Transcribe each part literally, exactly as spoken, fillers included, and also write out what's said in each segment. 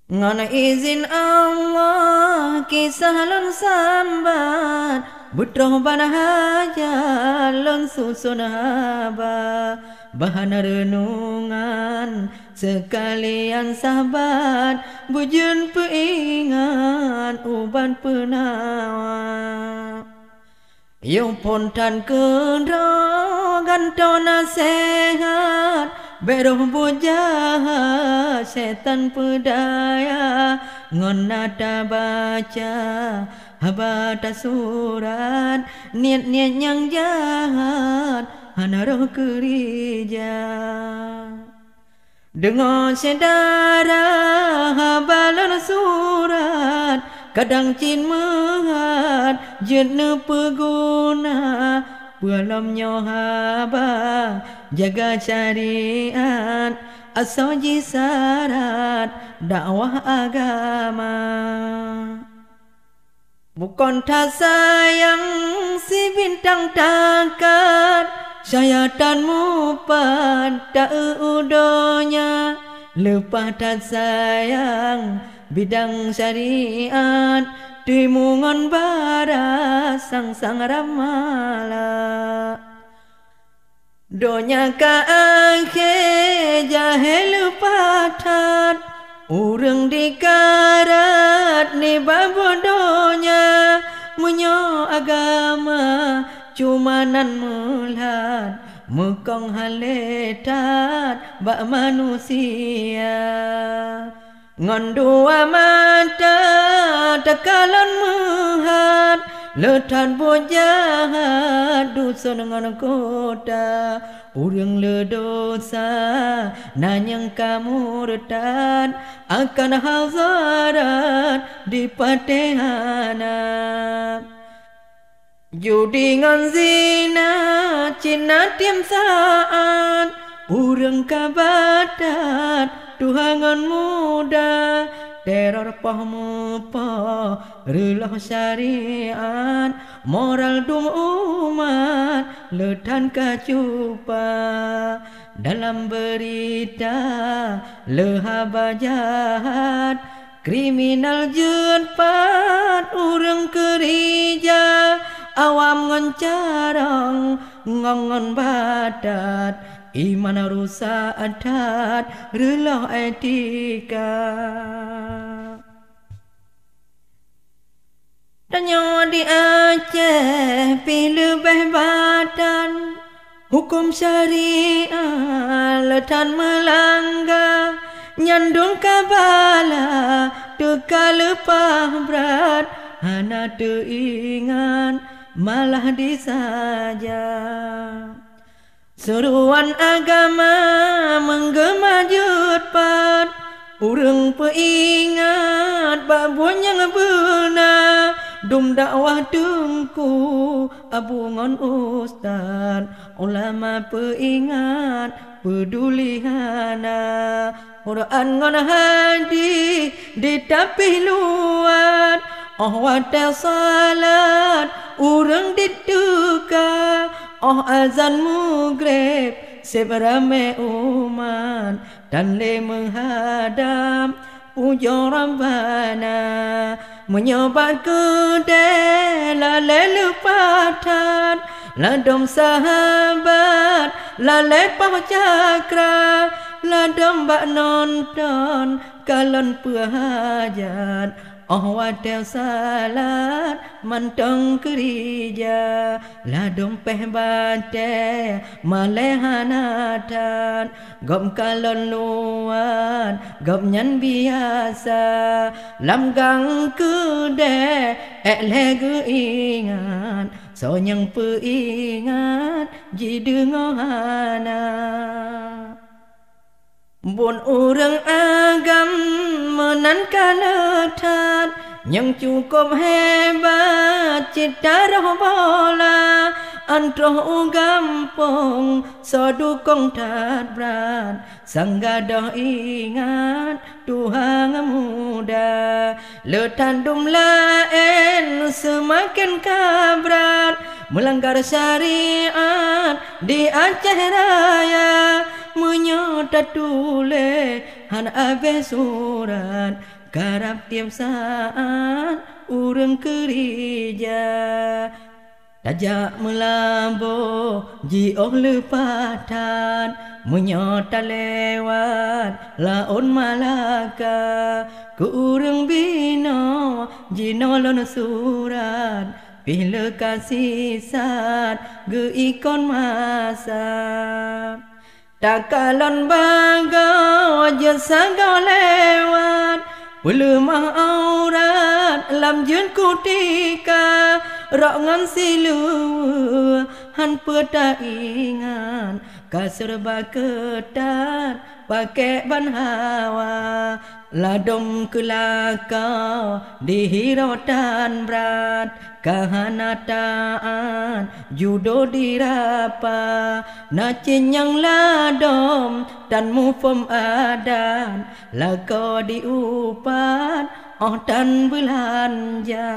Ngan izin Allah kisah lun sambat Butroh banahaja lun susun haba Bahan renungan sekalian sahabat Bujun peingat uban penawa Yung pontan kendra ganto nasihat Beroh bujahat setan pedaya Ngonata baca habata surat Niat-niat yang jahat hana roh kerija Dengar sedara habalan surat Kadang cin mehat jenuh peguna Belum nyohaba jaga syariat Asoji syarat dakwah agama Bukan tak sayang si bintang takat Syayatanmu pada udonya Lepas tak sayang bidang syariat Timungan bara sang-sang ramala Donya ka akhir jahil patat Urang dikarat ni babodonya Munyo agama cumanan mulat Mekong haletat bak manusia Ngan dua mata tekalan mehat Letan bojahat dusun dengan kota Urang ledosa nanyang kamu retan Akan hazarat di patehana Judi ngan zina cina tiam saat Urang kabatat tuhangan muda Teror pah mepa relah syariat Moral dum umat letan kacupa Dalam berita lehaba jahat Kriminal jetpat urang kerija Awam ngencarang ngongon badat Iman rusak adat relah etika Tanya di Aceh pilih badan Hukum syariah letan melanggar Nyandung kabala teka lepah berat Hana teingat malah disaja Seruan agama menggema jetpat Urang peingat babon yang benar Dum dakwah tengku abungan ustad Ulama peingat peduli hana Quran ngan hadis ditapih luat Oh watel salat urang dituka Oh azan maghrib seberame umat Dan le menghadap puja Rabbana Menyobat kedai lalai lepatan Ladom sahabat lalai pah cakra Ladom bak nonton kalon pehajat Oh watel salat mantong kerja Ladong peh bate malehanatan Gom kalon luan gom nyan biasa Lam gang kude ek legu ingat So nyang peingat jidengohana Bun urang agam menan kaletat Yang cukup hebat cita roh bola Antroh gampong so dukong tat berat Sanggadoh ingat Tuhan muda Letan dum lain semakin kabrat Melanggar syariat di Aceh Raya Menyota tule han abe surat Karap tiap saat urang kerja Tajak melambo jioh lepatan Menyota lewat laon Malaka Ku urang bino jinolon surat Bila kasih sat ge ikon masa Takalon bagau jasa gau lewat Pelemah aurat lam jun kutika Rongan silu han peta ingan Kaserba ketat pakai ban hawa Ladom kelakau dihirotan berat Kahanataan judo dirapa Nacin yang ladom dan mufum adan Lako diupat oh dan belanja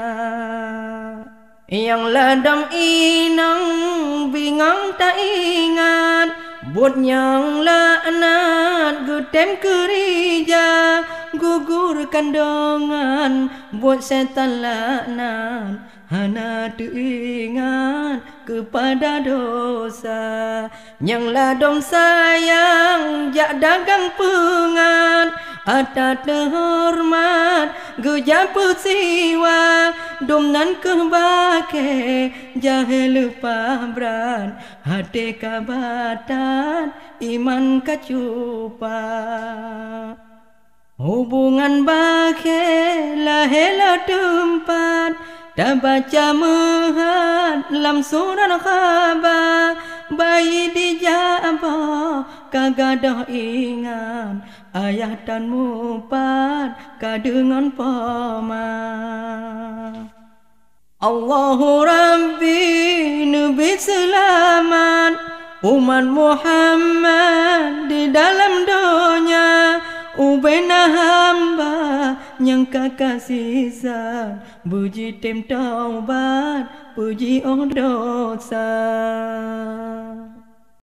Yang ladam inang bingang tak ingat Buat yang laknat getem kerja Gugur kandongan buat setan laknat Hana teringat kepada dosa Yang ladom sayang jak dagang pengat Ata terhormat gejap persiwa Domnan kebake jahe lupa berat Hati kabatan iman kacupa Hubungan bake lahela tempat Tak baca mehat lam surat khabar Bayi dijabah kagadah ingat Ayah dan mupat kadengan pama Allahu Rabbi Nabi selamat Umat Muhammad di dalam dunia Ubena hamba yang kakasih sat Puji tim taubat, puji oh dosa